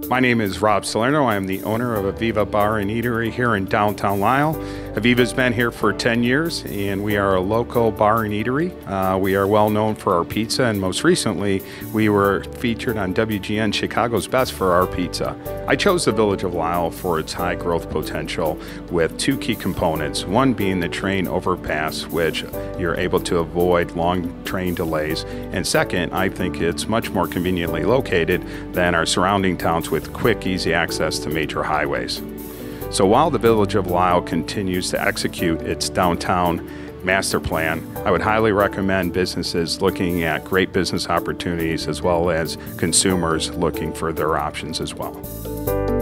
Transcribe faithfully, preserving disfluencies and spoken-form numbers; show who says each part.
Speaker 1: My name is Rob Salerno. I am the owner of Evviva Bar and Eatery here in downtown Lisle. Evviva's been here for ten years, and we are a local bar and eatery. Uh, we are well known for our pizza, and most recently, we were featured on W G N Chicago's Best for our pizza. I chose the Village of Lisle for its high growth potential with two key components, one being the train overpass, which you're able to avoid long train delays, and second, I think it's much more conveniently located than our surrounding towns with quick, easy access to major highways. So while the Village of Lisle continues to execute its downtown master plan, I would highly recommend businesses looking at great business opportunities as well as consumers looking for their options as well.